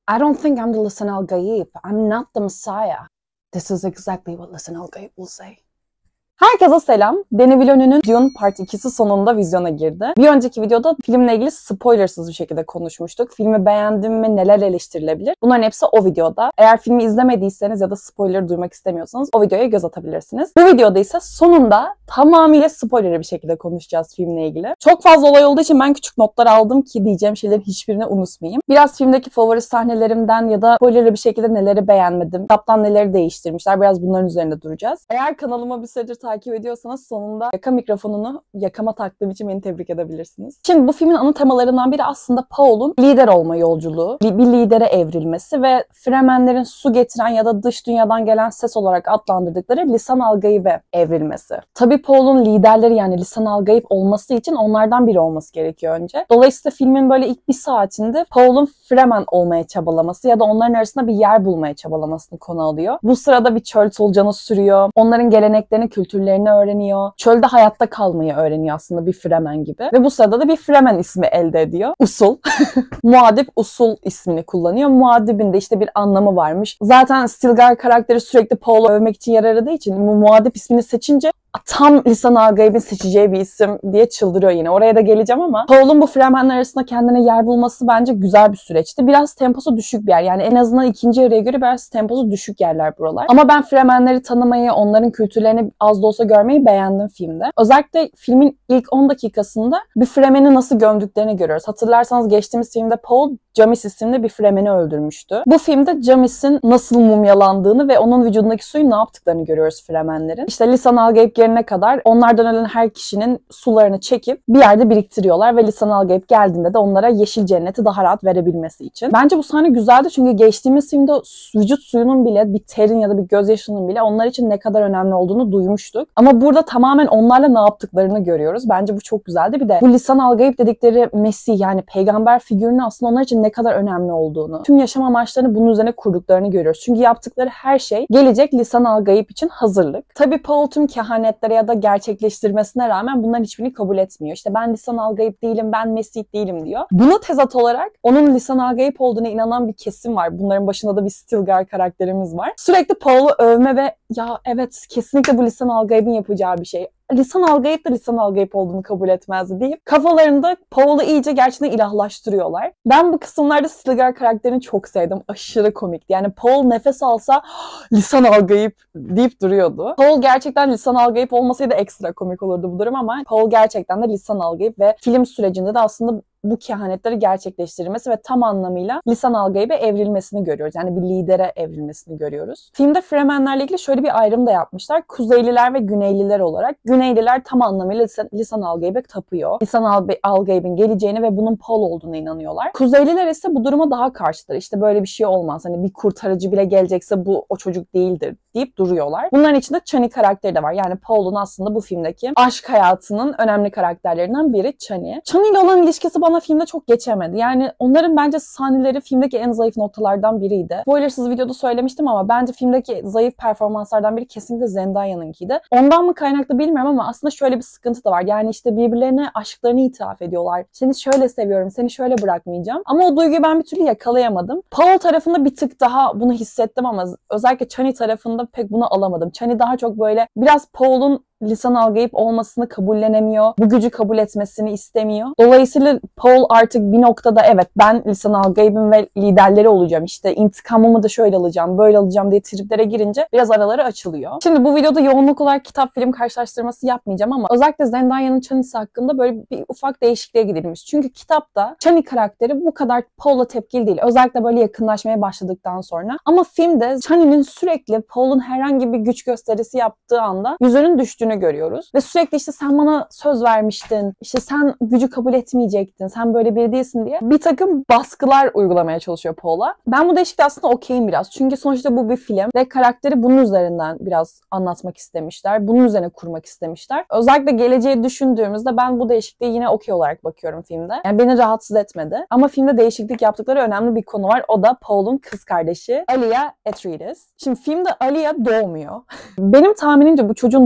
I don't think I'm the Lisan al-Gaib. I'm not the Messiah. This is exactly what Lisan al-Gaib will say. Herkese selam. Denis Villeneuve'nun Dune Part 2'si sonunda vizyona girdi. Bir önceki videoda filmle ilgili spoilersız bir şekilde konuşmuştuk. Filmi beğendim mi, neler eleştirilebilir? Bunların hepsi o videoda. Eğer filmi izlemediyseniz ya da spoiler duymak istemiyorsanız o videoya göz atabilirsiniz. Bu videoda ise sonunda tamamıyla spoilerli bir şekilde konuşacağız filmle ilgili. Çok fazla olay olduğu için ben küçük notlar aldım ki diyeceğim şeylerin hiçbirini unutmayayım. Biraz filmdeki favori sahnelerimden ya da spoilerli bir şekilde neleri beğenmedim, kitaptan neleri değiştirmişler, biraz bunların üzerinde duracağız. Eğer kanalıma bir süredir takip ediyorsanız sonunda yaka mikrofonunu yakama taktığım için beni tebrik edebilirsiniz. Şimdi bu filmin ana temalarından biri aslında Paul'un lider olma yolculuğu, bir lidere evrilmesi ve Fremenlerin su getiren ya da dış dünyadan gelen ses olarak adlandırdıkları Lisan al-Gaib'e evrilmesi. Tabii Paul'un liderleri yani Lisan al-Gaib olması için onlardan biri olması gerekiyor önce. Dolayısıyla filmin böyle ilk bir saatinde Paul'un Fremen olmaya çabalaması ya da onların arasında bir yer bulmaya çabalamasını konu alıyor. Bu sırada bir çöl solucanı sürüyor. Onların geleneklerini, kültürlerini öğreniyor. Çölde hayatta kalmayı öğreniyor aslında bir Fremen gibi. Ve bu sırada da bir Fremen ismi elde ediyor. Usul. Muad'Dib Usul ismini kullanıyor. Muad'Dib'in de işte bir anlamı varmış. Zaten Stilgar karakteri sürekli Paul'u övmek için yer aradığı için bu Muad'Dib ismini seçince tam Lisan al-Gaib'in seçeceği bir isim diye çıldırıyor yine. Oraya da geleceğim ama Paul'un bu Fremenler arasında kendine yer bulması bence güzel bir süreçti. Biraz temposu düşük bir yer. Yani en azından ikinci yarıya göre biraz temposu düşük yerler buralar. Ama ben Fremenleri tanımayı, onların kültürlerini az da olsa görmeyi beğendim filmde. Özellikle filmin ilk 10 dakikasında bir Fremen'i nasıl gömdüklerini görüyoruz. Hatırlarsanız geçtiğimiz filmde Paul Jamis isimli bir Fremen'i öldürmüştü. Bu filmde Jamis'in nasıl mumyalandığını ve onun vücudundaki suyu ne yaptıklarını görüyoruz Fremenlerin. İşte Lisan al-Gaib gelene kadar onlardan ölen her kişinin sularını çekip bir yerde biriktiriyorlar ve Lisan al-Gaib geldiğinde de onlara yeşil cenneti daha rahat verebilmesi için. Bence bu sahne güzeldi çünkü geçtiğimiz filmde vücut suyunun bile, bir terin ya da bir gözyaşının bile onlar için ne kadar önemli olduğunu duymuştuk. Ama burada tamamen onlarla ne yaptıklarını görüyoruz. Bence bu çok güzeldi. Bir de bu Lisan al-Gaib dedikleri Mesih yani peygamber figürünün aslında onlar için ne kadar önemli olduğunu, tüm yaşam amaçlarını bunun üzerine kurduklarını görüyoruz. Çünkü yaptıkları her şey gelecek Lisan al-Gaib için hazırlık. Tabii Paul tüm kehanetlere ya da gerçekleştirmesine rağmen bunların hiçbirini kabul etmiyor. İşte ben Lisan al-Gaib değilim, ben Mesih değilim diyor. Buna tezat olarak onun Lisan al-Gaib olduğuna inanan bir kesim var. Bunların başında da bir Stilgar karakterimiz var. Sürekli Paul'u övme ve ya evet kesinlikle bu Lisan al-Gaib'in yapacağı bir şey. Lisan al-Gaib de Lisan al-Gaib olduğunu kabul etmezdi deyip kafalarında Paul'u iyice gerçekten ilahlaştırıyorlar. Ben bu kısımlarda Stilgar karakterini çok sevdim. Aşırı komikti. Yani Paul nefes alsa Lisan al-Gaib deyip duruyordu. Paul gerçekten Lisan al-Gaib olmasaydı ekstra komik olurdu bu durum ama Paul gerçekten de Lisan al-Gaib ve film sürecinde de aslında bu kehanetleri gerçekleştirilmesi ve tam anlamıyla Lisan al-Gaib'e evrilmesini görüyoruz. Yani bir lidere evrilmesini görüyoruz. Filmde Fremenlerle ilgili şöyle bir ayrım da yapmışlar. Kuzeyliler ve Güneyliler olarak. Güneyliler tam anlamıyla Lisan al-Gaib'e tapıyor. Lisan al-Gaib'in geleceğini ve bunun Paul olduğuna inanıyorlar. Kuzeyliler ise bu duruma daha karşıdır. İşte böyle bir şey olmaz. Hani bir kurtarıcı bile gelecekse bu o çocuk değildir deyip duruyorlar. Bunların içinde Chani karakteri de var. Yani Paul'un aslında bu filmdeki aşk hayatının önemli karakterlerinden biri Chani. Chani ile olan ilişkisi bana filmde çok geçemedi. Yani onların bence sahneleri filmdeki en zayıf noktalardan biriydi. Spoilersız videoda söylemiştim ama bence filmdeki zayıf performanslardan biri kesinlikle Zendaya'nınkiydi. Ondan mı kaynaklı bilmiyorum ama aslında şöyle bir sıkıntı da var. Yani işte birbirlerine aşklarını itiraf ediyorlar. Seni şöyle seviyorum, seni şöyle bırakmayacağım. Ama o duyguyu ben bir türlü yakalayamadım. Paul tarafında bir tık daha bunu hissettim ama özellikle Chani tarafında pek bunu alamadım. Chani daha çok böyle biraz Paul'un Lisan al-Gaib olmasını kabullenemiyor. Bu gücü kabul etmesini istemiyor. Dolayısıyla Paul artık bir noktada evet ben Lisan al-Gaib'in ve liderleri olacağım. İşte intikamımı da şöyle alacağım, böyle alacağım diye triplere girince biraz araları açılıyor. Şimdi bu videoda yoğunluk olarak kitap film karşılaştırması yapmayacağım ama özellikle Zendaya'nın Chani'si hakkında böyle bir ufak değişikliğe gidilmiş. Çünkü kitapta Chani karakteri bu kadar Paul'a tepkili değil. Özellikle böyle yakınlaşmaya başladıktan sonra. Ama filmde Chani'nin sürekli Paul'un herhangi bir güç gösterisi yaptığı anda yüzünün düştüğünü görüyoruz. Ve sürekli işte sen bana söz vermiştin, işte sen gücü kabul etmeyecektin, sen böyle biri değilsin diye bir takım baskılar uygulamaya çalışıyor Paul'a. Ben bu değişikliği aslında okeyim biraz. Çünkü sonuçta bu bir film ve karakteri bunun üzerinden biraz anlatmak istemişler. Bunun üzerine kurmak istemişler. Özellikle geleceği düşündüğümüzde ben bu değişikliğe yine okey olarak bakıyorum filmde. Yani beni rahatsız etmedi. Ama filmde değişiklik yaptıkları önemli bir konu var. O da Paul'un kız kardeşi Alia Atreides. Şimdi filmde Alia doğmuyor. Benim tahminimce bu çocuğun doğmaması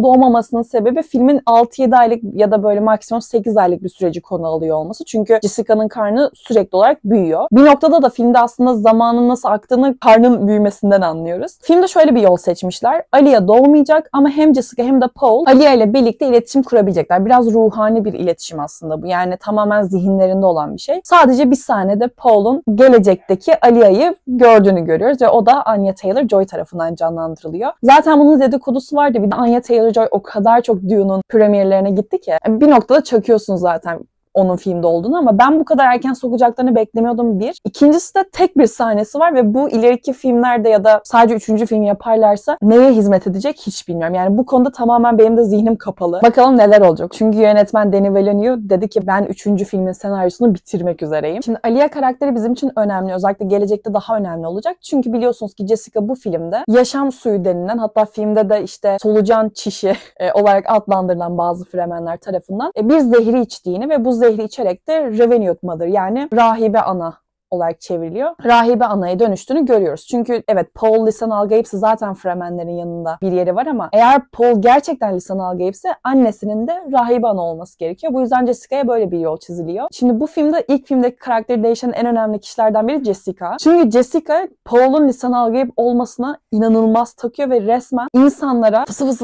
olmasının sebebi filmin 6-7 aylık ya da böyle maksimum 8 aylık bir süreci konu alıyor olması. Çünkü Jessica'nın karnı sürekli olarak büyüyor. Bir noktada da filmde aslında zamanın nasıl aktığını karnın büyümesinden anlıyoruz. Filmde şöyle bir yol seçmişler. Alia doğmayacak ama hem Jessica hem de Paul Alia ile birlikte iletişim kurabilecekler. Biraz ruhani bir iletişim aslında bu. Yani tamamen zihinlerinde olan bir şey. Sadece bir sahnede Paul'un gelecekteki Alia'yı gördüğünü görüyoruz ve o da Anya Taylor-Joy tarafından canlandırılıyor. Zaten bunun dedikodusu vardı. Bir de Anya Taylor-Joy o kadar çok Dune'un premierlerine gitti ki bir noktada çakıyorsunuz zaten onun filmde olduğunu ama ben bu kadar erken sokacaklarını beklemiyordum bir. İkincisi de tek bir sahnesi var ve bu ileriki filmlerde ya da sadece 3. film yaparlarsa neye hizmet edecek hiç bilmiyorum. Yani bu konuda tamamen benim de zihnim kapalı. Bakalım neler olacak. Çünkü yönetmen Denis Villeneuve dedi ki ben 3. filmin senaryosunu bitirmek üzereyim. Şimdi Alia karakteri bizim için önemli. Özellikle gelecekte daha önemli olacak. Çünkü biliyorsunuz ki Jessica bu filmde yaşam suyu denilen, hatta filmde de işte solucan çişi olarak adlandırılan bazı Fremenler tarafından bir zehri içtiğini ve bu zehri içerek de Revenant Mother yani rahibe ana olarak çevriliyor. Rahibe anaya dönüştüğünü görüyoruz. Çünkü evet Paul lisan algayipse zaten Fremenlerin yanında bir yeri var ama eğer Paul gerçekten lisan algayipse annesinin de rahibe ana olması gerekiyor. Bu yüzden Jessica'ya böyle bir yol çiziliyor. Şimdi bu filmde ilk filmdeki karakteri değişen en önemli kişilerden biri Jessica. Çünkü Jessica Paul'un lisan algayip olmasına inanılmaz takıyor ve resmen insanlara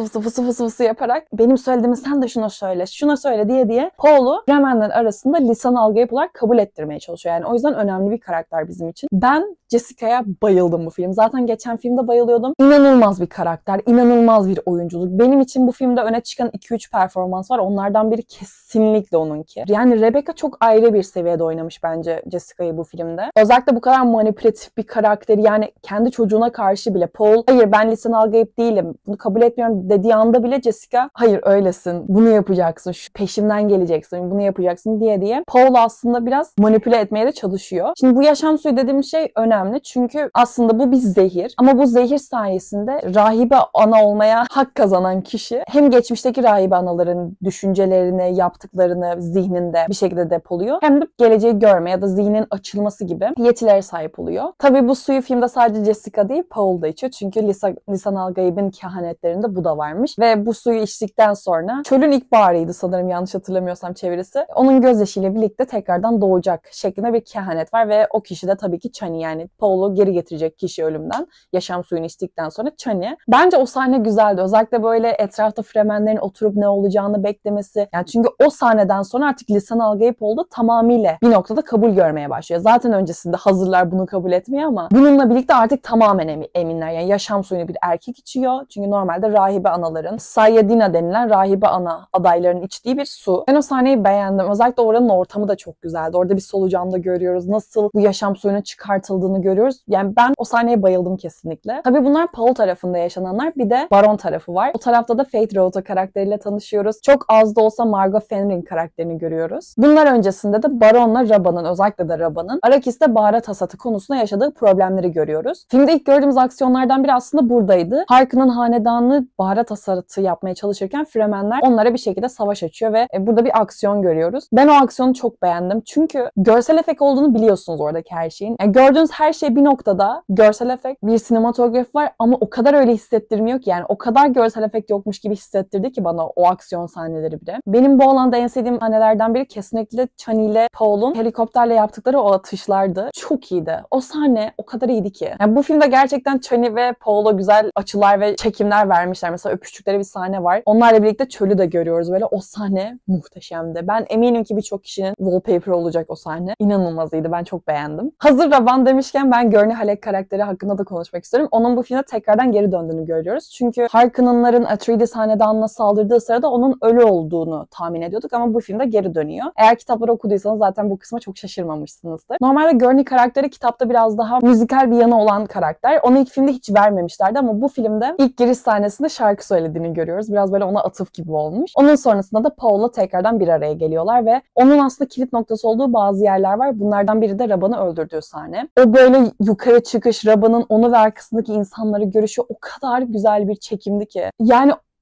fısı yaparak benim söylediğimi sen de şuna söyle diye Paul'u Fremenler arasında lisan algayip olarak kabul ettirmeye çalışıyor. Yani o yüzden önemli bir karakter bizim için. Ben Jessica'ya bayıldım bu film. Zaten geçen filmde bayılıyordum. İnanılmaz bir karakter, inanılmaz bir oyunculuk. Benim için bu filmde öne çıkan 2-3 performans var. Onlardan biri kesinlikle onunki. Yani Rebecca çok ayrı bir seviyede oynamış bence Jessica'yı bu filmde. Özellikle bu kadar manipülatif bir karakteri, yani kendi çocuğuna karşı bile Paul hayır ben lisan algayip değilim, bunu kabul etmiyorum dediği anda bile Jessica hayır öylesin, bunu yapacaksın, şu peşimden geleceksin, bunu yapacaksın diye Paul aslında biraz manipüle etmeye de çalışıyor. Şimdi bu yaşam suyu dediğimiz şey önemli çünkü aslında bu bir zehir ama bu zehir sayesinde rahibe ana olmaya hak kazanan kişi hem geçmişteki rahibe anaların düşüncelerini, yaptıklarını zihninde bir şekilde depoluyor hem de geleceği görme ya da zihnin açılması gibi yetilere sahip oluyor. Tabii bu suyu filmde sadece Jessica değil Paul da içiyor çünkü Lisan al-Gaib'in kehanetlerinde bu da varmış ve bu suyu içtikten sonra çölün ilkbaharıydı sanırım yanlış hatırlamıyorsam çevirisi. Onun gözyaşıyla birlikte tekrardan doğacak şeklinde bir kehanet var ve o kişi de tabii ki Chani, yani Paul'u geri getirecek kişi ölümden yaşam suyunu içtikten sonra Chani. Bence o sahne güzeldi. Özellikle böyle etrafta Fremenlerin oturup ne olacağını beklemesi. Yani çünkü o sahneden sonra artık lisan algayıp oldu tamamıyla bir noktada kabul görmeye başlıyor. Zaten öncesinde hazırlar bunu kabul etmeye ama bununla birlikte artık tamamen eminler. Yani yaşam suyunu bir erkek içiyor. Çünkü normalde rahibe anaların Sayyadina denilen rahibe ana adaylarının içtiği bir su. Ben o sahneyi beğendim. Özellikle oranın ortamı da çok güzeldi. Orada bir solucan da görüyoruz. Nasıl bu yaşam suyunun çıkartıldığını görüyoruz. Yani ben o sahneye bayıldım kesinlikle. Tabii bunlar Paul tarafında yaşananlar. Bir de Baron tarafı var. O tarafta da Faith Rota karakteriyle tanışıyoruz. Çok az da olsa Margot Fenring karakterini görüyoruz. Bunlar öncesinde de Baron'la Raban'ın, özellikle de Raban'ın Arrakis'te baharat hasatı konusunda yaşadığı problemleri görüyoruz. Filmde ilk gördüğümüz aksiyonlardan biri aslında buradaydı. Harkonn'ın hanedanı baharat hasatı yapmaya çalışırken Fremenler onlara bir şekilde savaş açıyor ve burada bir aksiyon görüyoruz. Ben o aksiyonu çok beğendim. Çünkü görsel efekt olduğunu biliyorsunuz oradaki her şeyin. Yani gördüğünüz her şey bir noktada görsel efekt, bir sinematografi var ama o kadar öyle hissettirmiyor ki, yani o kadar görsel efekt yokmuş gibi hissettirdi ki bana o aksiyon sahneleri bile. Benim bu alanda en sevdiğim sahnelerden biri kesinlikle Chani ile Paul'un helikopterle yaptıkları o atışlardı. Çok iyiydi. O sahne o kadar iyiydi ki. Yani bu filmde gerçekten Chani ve Paul'a güzel açılar ve çekimler vermişler. Mesela öpüştükleri bir sahne var. Onlarla birlikte çölü de görüyoruz. Böyle o sahne muhteşemdi. Ben eminim ki birçok kişinin wallpaper olacak o sahne. İnanılmaz iyiydi. Ben çok beğendim. Hazır Raban demişken ben Gurney Halleck karakteri hakkında da konuşmak istiyorum. Onun bu filmde tekrardan geri döndüğünü görüyoruz. Çünkü Harkonnen'ların Atreides hanedanına saldırdığı sırada onun ölü olduğunu tahmin ediyorduk ama bu filmde geri dönüyor. Eğer kitapları okuduysanız zaten bu kısma çok şaşırmamışsınızdır. Normalde Gurney karakteri kitapta biraz daha müzikal bir yanı olan karakter. Onu ilk filmde hiç vermemişlerdi ama bu filmde ilk giriş sahnesinde şarkı söylediğini görüyoruz. Biraz böyle ona atıf gibi olmuş. Onun sonrasında da Paul'la tekrardan bir araya geliyorlar ve onun aslında kilit noktası olduğu bazı yerler var. Bunlardan biri de Raban'ı öldürdüğü sahne. O böyle yukarı çıkış, Raban'ın onu ve arkasındaki insanları görüşü o kadar güzel bir çekimdi ki. Yani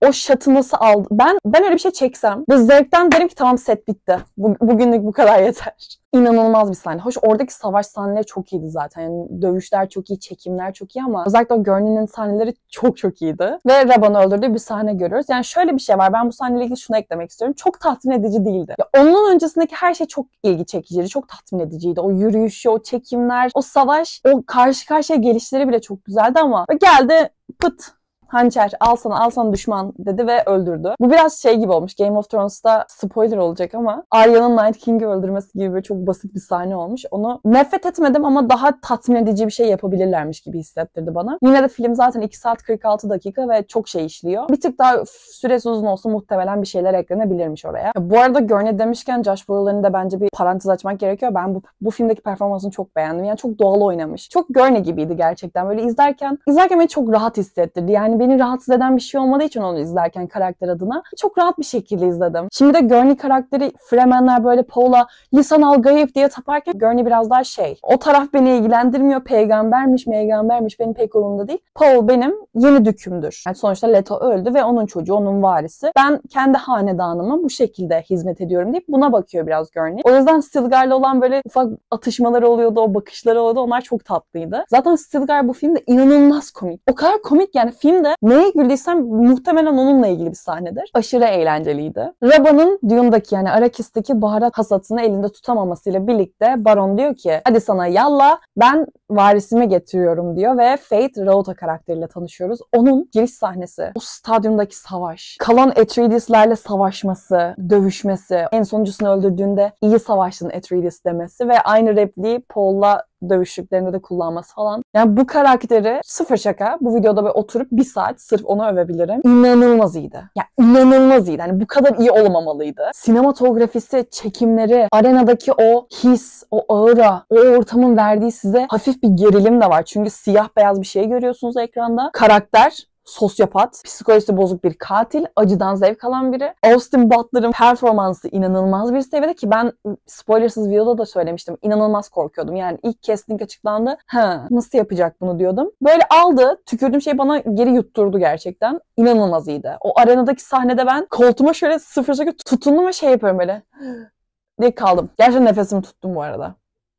o şatı nasıl aldı? Ben öyle bir şey çeksem ve zevkten derim ki tamam set bitti. Bugünlük bu kadar yeter. İnanılmaz bir sahne. Hoş oradaki savaş sahneleri çok iyiydi zaten. Yani dövüşler çok iyi, çekimler çok iyi ama özellikle o Gurney'nin sahneleri çok iyiydi. Ve Raban'ı öldürdüğü bir sahne görüyoruz. Yani şöyle bir şey var. Ben bu sahneyle ilgili şunu eklemek istiyorum. Çok tatmin edici değildi. Ya onun öncesindeki her şey çok ilgi çekiciydi. Çok tatmin ediciydi. O yürüyüşü, o çekimler, o savaş, o karşı karşıya gelişleri bile çok güzeldi ama geldi pıt. Hançer al sana düşman dedi ve öldürdü. Bu biraz şey gibi olmuş. Game of Thrones'ta spoiler olacak ama Arya'nın Night King'i öldürmesi gibi böyle çok basit bir sahne olmuş. Onu nefret etmedim ama daha tatmin edici bir şey yapabilirlermiş gibi hissettirdi bana. Yine de film zaten 2 saat 46 dakika ve çok şey işliyor. Bir tık daha süresi uzun olsa muhtemelen bir şeyler eklenebilirmiş oraya. Bu arada Gurney demişken Josh Brolin'in de bence bir parantez açmak gerekiyor. Ben bu filmdeki performansını çok beğendim. Yani çok doğal oynamış. Çok Gurney gibiydi gerçekten. Böyle izlerken beni çok rahat hissettirdi. Yani beni rahatsız eden bir şey olmadığı için onu izlerken karakter adına çok rahat bir şekilde izledim. Şimdi de Gurney karakteri Fremenler böyle Paul'a lisan al gayip diye taparken Gurney biraz daha o taraf beni ilgilendirmiyor. Peygambermiş benim pek umurumda değil. Paul benim yeni dükümdür. Yani sonuçta Leto öldü ve onun çocuğu, onun varisi. Ben kendi hanedanıma bu şekilde hizmet ediyorum deyip buna bakıyor biraz Gurney. O yüzden Stilgar'la olan böyle ufak atışmaları oluyordu, o bakışları oluyordu. Onlar çok tatlıydı. Zaten Stilgar bu filmde inanılmaz komik. O kadar komik yani filmde neye güldüysem muhtemelen onunla ilgili bir sahnedir. Aşırı eğlenceliydi. Raban'ın Dune'daki yani Arrakis'teki baharat hasatını elinde tutamamasıyla birlikte Baron diyor ki hadi sana yallah ben varisimi getiriyorum diyor ve Fate Rauta karakteriyle tanışıyoruz. Onun giriş sahnesi, o stadyumdaki savaş, kalan Atreides'lerle savaşması, dövüşmesi, en sonuncusunu öldürdüğünde iyi savaştın Atreides demesi ve aynı repliği Paul'la dövüşlüklerinde de kullanması falan. Yani bu karakteri sıfır şaka. Bu videoda böyle oturup bir saat sırf onu övebilirim. İnanılmaz iyiydi. Ya inanılmaz iyiydi. Yani bu kadar iyi olmamalıydı. Sinematografisi, çekimleri, arenadaki o his, o aura, o ortamın verdiği size hafif bir gerilim de var. Çünkü siyah beyaz bir şey görüyorsunuz ekranda. Karakter sosyopat, psikolojisi bozuk bir katil, acıdan zevk alan biri. Austin Butler'ın performansı inanılmaz bir seviyede ki ben spoilersız videoda da söylemiştim. İnanılmaz korkuyordum. Yani ilk casting açıklandı. Nasıl yapacak bunu diyordum. Böyle aldı, tükürdüğüm şey bana geri yutturdu gerçekten. İnanılmaz iyiydi. O arenadaki sahnede ben koltuğuma şöyle sıfır şekilde tutundum ve yapıyorum böyle diye kaldım. Gerçekten nefesimi tuttum bu arada.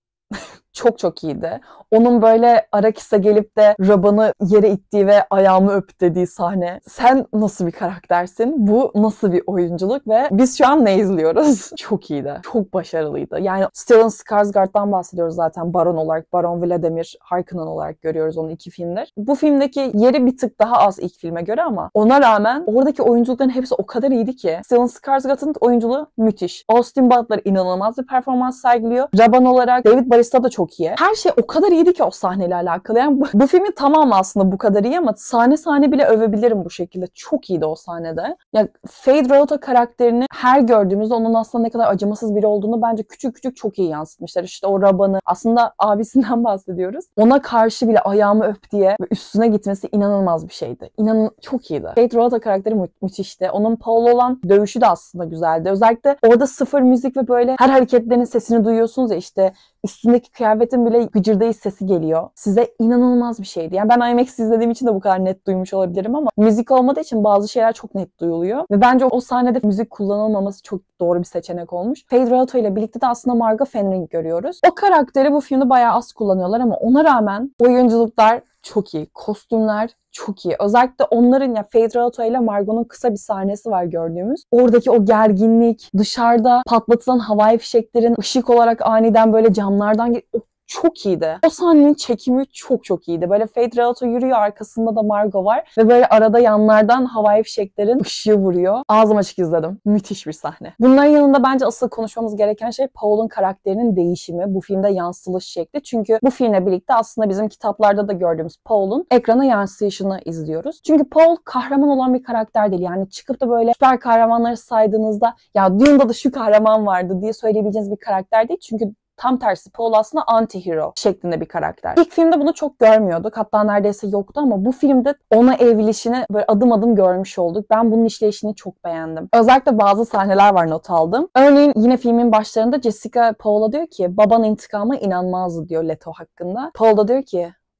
Çok iyiydi. Onun böyle Arrakis'e gelip de Raban'ı yere ittiği ve ayağımı öp dediği sahne. Sen nasıl bir karaktersin? Bu nasıl bir oyunculuk ve biz şu an ne izliyoruz? Çok iyiydi. Çok başarılıydı. Yani Stellan Skarsgård'dan bahsediyoruz zaten Baron olarak. Baron Vladimir Harkonnen olarak görüyoruz onu 2 filmdir. Bu filmdeki yeri bir tık daha az ilk filme göre ama ona rağmen oradaki oyunculukların hepsi o kadar iyiydi ki. Stellan Skarsgård'ın oyunculuğu müthiş. Austin Butler inanılmaz bir performans sergiliyor. Raban olarak David Bautista da çok iyi. Her şey o kadar iyiydi ki o sahneyle alakalı. Yani bu filmin tamamı aslında bu kadar iyi ama sahne bile övebilirim bu şekilde. Çok iyiydi o sahnede. Ya Fade Rauta karakterini her gördüğümüzde onun aslında ne kadar acımasız biri olduğunu bence küçük çok iyi yansıtmışlar. İşte o Raban'ı aslında abisinden bahsediyoruz. Ona karşı bile ayağımı öp diye üstüne gitmesi inanılmaz bir şeydi. Çok iyiydi. Fade Rauta karakteri müthişti. Onun Paul'la olan dövüşü de aslında güzeldi. Özellikle orada sıfır müzik ve böyle her hareketlerinin sesini duyuyorsunuz ya işte üstündeki kıyafetin bile gıcırdayış sesi geliyor. Size inanılmaz bir şeydi. Yani ben IMAX izlediğim için de bu kadar net duymuş olabilirim ama müzik olmadığı için bazı şeyler çok net duyuluyor. Ve bence o sahnede müzik kullanılmaması çok doğru bir seçenek olmuş. Fade Rauta ile birlikte de aslında Margot Fenring görüyoruz. O karakteri bu filmde bayağı az kullanıyorlar ama ona rağmen oyunculuklar çok iyi. Kostümler çok iyi. Özellikle onların ya Fade Rauta ile Margot'un kısa bir sahnesi var gördüğümüz. Oradaki o gerginlik, dışarıda patlatılan havai fişeklerin ışık olarak aniden böyle camlardan çok iyiydi. O sahnenin çekimi çok iyiydi. Böyle Fade Rauta yürüyor, arkasında da Margot var ve böyle arada yanlardan havai fişeklerin ışığı vuruyor. Ağzım açık izledim. Müthiş bir sahne. Bunların yanında bence asıl konuşmamız gereken şey Paul'un karakterinin değişimi. Bu filmde yansılış şekli. Çünkü bu filmle birlikte aslında bizim kitaplarda da gördüğümüz Paul'un ekrana yansıyışını izliyoruz. Çünkü Paul kahraman olan bir karakter değil. Yani çıkıp da böyle süper kahramanları saydığınızda ya Dune'da da şu kahraman vardı diye söyleyebileceğiniz bir karakter değil. Çünkü tam tersi Paul aslında anti-hero şeklinde bir karakter. İlk filmde bunu çok görmüyorduk. Hatta neredeyse yoktu ama bu filmde ona evrilişini böyle adım adım görmüş olduk. Ben bunun işleyişini çok beğendim. Özellikle bazı sahneler var not aldım. Örneğin yine filmin başlarında Jessica Paul'a diyor ki baban intikama inanmazdı diyor Leto hakkında. Paul da diyor ki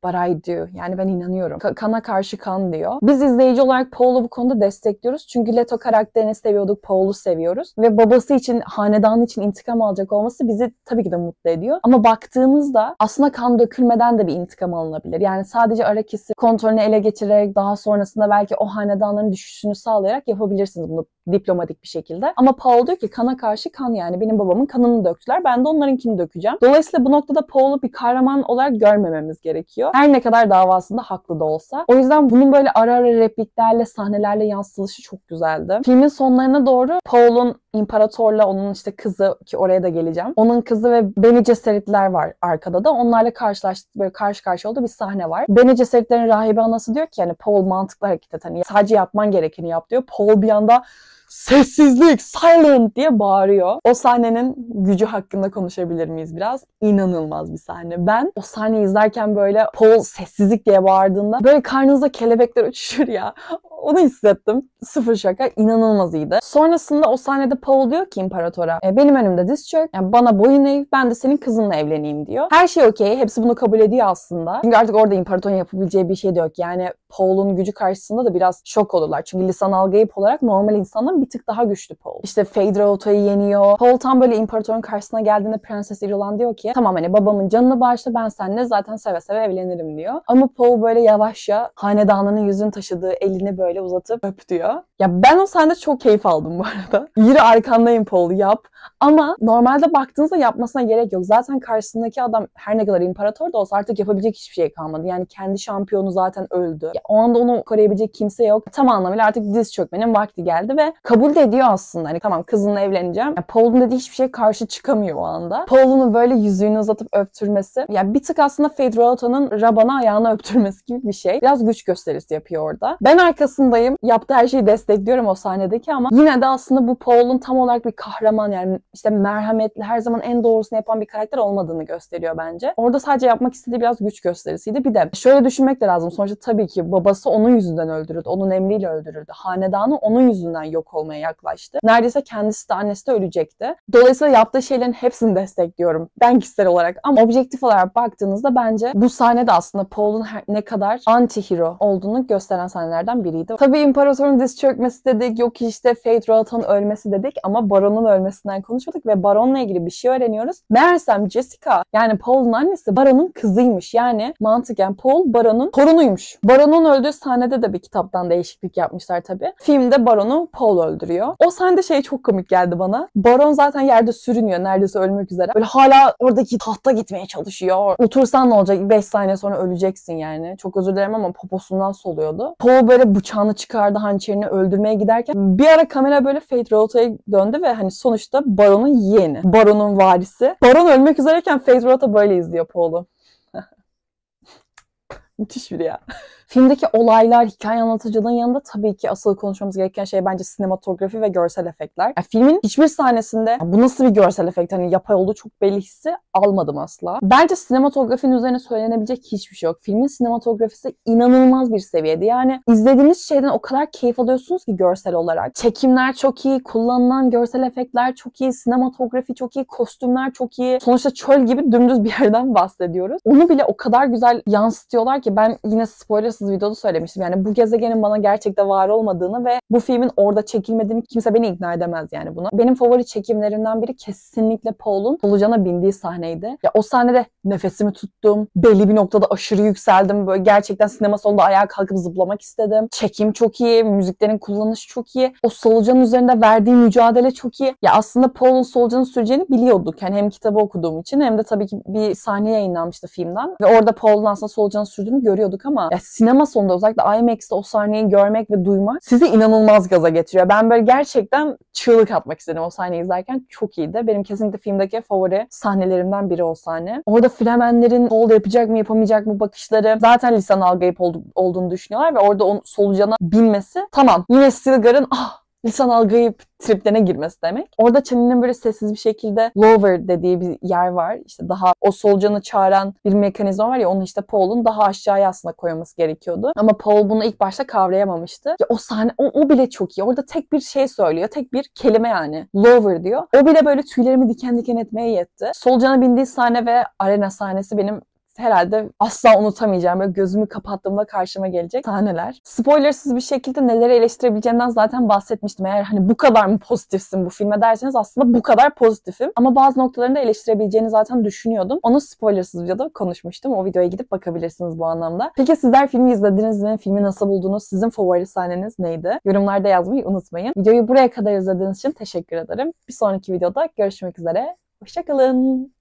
But I do. Yani ben inanıyorum. Kana karşı kan diyor. Biz izleyici olarak Paul'u bu konuda destekliyoruz. Çünkü Leto karakterini seviyorduk. Paul'u seviyoruz. Ve babası için, hanedanı için intikam alacak olması bizi tabii ki de mutlu ediyor. Ama baktığınızda aslında kan dökülmeden de bir intikam alınabilir. Yani sadece Arrakis'i kontrolünü ele geçirerek daha sonrasında belki o hanedanların düşüşünü sağlayarak yapabilirsiniz bunu diplomatik bir şekilde. Ama Paul diyor ki kana karşı kan, yani benim babamın kanını döktüler. Ben de onlarınkini dökeceğim. Dolayısıyla bu noktada Paul'u bir kahraman olarak görmememiz gerekiyor. Her ne kadar davasında haklı da olsa. O yüzden bunun böyle ara ara repliklerle, sahnelerle yansıtılışı çok güzeldi. Filmin sonlarına doğru Paul'un imparatorla onun işte kızı, ki oraya da geleceğim, onun kızı ve Bene Gesseritler var arkada da. Onlarla böyle karşı karşıya olduğu bir sahne var. Bene Gesseritlerin rahibe anası diyor ki yani Paul mantıklı hareket et. Hani sadece yapman gerekeni yap diyor. Paul bir anda sessizlik, silent diye bağırıyor. O sahnenin gücü hakkında konuşabilir miyiz biraz? İnanılmaz bir sahne. Ben o sahneyi izlerken böyle Paul sessizlik diye bağırdığında böyle karnınızda kelebekler uçuşur ya. Onu hissettim. Sıfır şaka. İnanılmaz iyiydi. Sonrasında o sahnede Paul diyor ki imparatora benim önümde diz çök. Yani bana boyun eğ. Ben de senin kızınla evleneyim diyor. Her şey okey. Hepsi bunu kabul ediyor aslında. Çünkü artık orada imparatorun yapabileceği bir şey de yok. Yani Paul'un gücü karşısında da biraz şok olurlar. Çünkü lisan algayıp olarak normal insandan bir tık daha güçlü Paul. İşte Phaedra yeniyor. Paul tam böyle imparatorun karşısına geldiğinde Prenses Irulan diyor ki tamam hani babamın canını bağışla, ben seninle zaten seve seve evlenirim diyor. Ama Paul böyle yavaşça hanedanının yüzünü taşıdığı elini böyle uzatıp öp diyor. Ya ben o sahnede çok keyif aldım bu arada. Yürü arkandayım Paul, yap. Ama normalde baktığınızda yapmasına gerek yok. Zaten karşısındaki adam her ne kadar imparator da olsa artık yapabilecek hiçbir şey kalmadı. Yani kendi şampiyonu zaten öldü. Ya, o anda onu koruyabilecek kimse yok. Tam anlamıyla artık diz çökmenin vakti geldi ve kabul de ediyor aslında. Hani tamam kızınla evleneceğim. Ya, Paul'un dediği hiçbir şeye karşı çıkamıyor o anda. Paul'un böyle yüzüğünü uzatıp öptürmesi. Ya bir tık aslında Phaedra Rabban'a ayağını öptürmesi gibi bir şey. Biraz güç gösterisi yapıyor orada. Ben arkasındayım. Yaptığı her şeyi destekliyorum o sahnedeki ama yine de aslında bu Paul'un tam olarak bir kahraman, yani işte merhametli, her zaman en doğrusunu yapan bir karakter olmadığını gösteriyor bence. Orada sadece yapmak istediği biraz güç gösterisiydi. Bir de şöyle düşünmek de lazım. Sonuçta tabii ki babası onun yüzünden öldürüldü. Onun emriyle öldürüldü. Hanedanı onun yüzünden yok olmaya yaklaştı. Neredeyse kendisi de annesi de ölecekti. Dolayısıyla yaptığı şeylerin hepsini destekliyorum. Ben kişisel olarak. Ama objektif olarak baktığınızda bence bu sahne de aslında Paul'un ne kadar anti-hero olduğunu gösteren sahnelerden biriydi. Tabii imparatorun diz çökmesi dedik. Yok işte Phaedra'nın ölmesi dedik ama Baron'un ölmesinden konuşmadık ve Baron'la ilgili bir şey öğreniyoruz. Meğersem Jessica, yani Paul'un annesi Baron'un kızıymış. Yani mantıken Paul Baron'un torunuymuş. Baron'un öldüğü sahnede de bir kitaptan değişiklik yapmışlar tabii. Filmde Baron'u Paul öldürüyor. O sahnede şey çok komik geldi bana. Baron zaten yerde sürünüyor, neredeyse ölmek üzere. Böyle hala oradaki tahta gitmeye çalışıyor. Otursan ne olacak? 5 saniye sonra öleceksin yani. Çok özür dilerim ama poposundan soluyordu. Paul böyle bıçağını çıkardı, hançerini öldürmeye giderken bir ara kamera böyle Phaedra'ya döndü ve hani sonuçta Baron'un yeğeni. Baron'un varisi. Baron ölmek üzereyken Phaedra böyle izliyor Paul'u. Müthiş biri ya. Filmdeki olaylar, hikaye anlatıcılığın yanında tabii ki asıl konuşmamız gereken şey bence sinematografi ve görsel efektler. Yani filmin hiçbir sahnesinde bu nasıl bir görsel efekt, hani yapay olduğu çok belli hissi almadım asla. Bence sinematografinin üzerine söylenebilecek hiçbir şey yok. Filmin sinematografisi inanılmaz bir seviyede. Yani izlediğiniz şeyden o kadar keyif alıyorsunuz ki görsel olarak. Çekimler çok iyi, kullanılan görsel efektler çok iyi, sinematografi çok iyi, kostümler çok iyi. Sonuçta çöl gibi dümdüz bir yerden bahsediyoruz. Onu bile o kadar güzel yansıtıyorlar ki ben yine spoilersız videoda söylemiştim. Yani bu gezegenin bana gerçekte var olmadığını ve bu filmin orada çekilmediğini kimse beni ikna edemez yani buna. Benim favori çekimlerimden biri kesinlikle Paul'un solucana bindiği sahneydi. Ya o sahnede nefesimi tuttum. Belli bir noktada aşırı yükseldim. Böyle gerçekten sinema salonunda ayağa kalkıp zıplamak istedim. Çekim çok iyi. Müziklerin kullanışı çok iyi. O solucanın üzerinde verdiği mücadele çok iyi. Ya aslında Paul'un solucanı süreceğini biliyorduk. Yani hem kitabı okuduğum için hem de tabii ki bir sahne yayınlanmıştı filmden. Ve orada Paul'un aslında solucanı sürdüğünü görüyorduk ama ya sinema sonunda özellikle IMAX'te o sahneyi görmek ve duymak sizi inanılmaz gaza getiriyor. Ben böyle gerçekten çığlık atmak istedim o sahneyi izlerken. Çok iyiydi. Benim kesinlikle filmdeki favori sahnelerimden biri o sahne. Orada Fremenlerin Paul yapacak mı yapamayacak mı bakışları zaten lisan algayıp olduğunu düşünüyorlar ve orada o solucana binmesi tamam. Yine Stilgar'ın lisan algayıp triplerine girmesi demek. Orada Chani'nin böyle sessiz bir şekilde lower dediği bir yer var. İşte daha o solucanı çağıran bir mekanizma var ya, onu işte Paul'un daha aşağıya aslında koyması gerekiyordu. Ama Paul bunu ilk başta kavrayamamıştı. Ya o sahne o bile çok iyi. Orada tek bir şey söylüyor. Tek bir kelime yani. Lower diyor. O bile böyle tüylerimi diken diken etmeye yetti. Solucana bindiği sahne ve arena sahnesi benim herhalde asla unutamayacağım. Böyle gözümü kapattığımda karşıma gelecek sahneler. Spoilersız bir şekilde neleri eleştirebileceğimden zaten bahsetmiştim. Eğer hani bu kadar mı pozitifsin bu filme derseniz aslında bu kadar pozitifim. Ama bazı noktalarını da eleştirebileceğini zaten düşünüyordum. Onu spoilersız videoda konuşmuştum. O videoya gidip bakabilirsiniz bu anlamda. Peki sizler filmi izlediniz mi? Filmi nasıl buldunuz? Sizin favori sahneniz neydi? Yorumlarda yazmayı unutmayın. Videoyu buraya kadar izlediğiniz için teşekkür ederim. Bir sonraki videoda görüşmek üzere. Hoşça kalın.